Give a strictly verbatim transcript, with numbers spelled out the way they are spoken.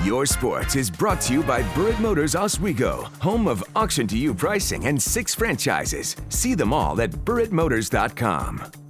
Your Sports is brought to you by BurrittMotors Oswego, home of auction-to-you pricing and six franchises. See them all at Burritt Motors dot com.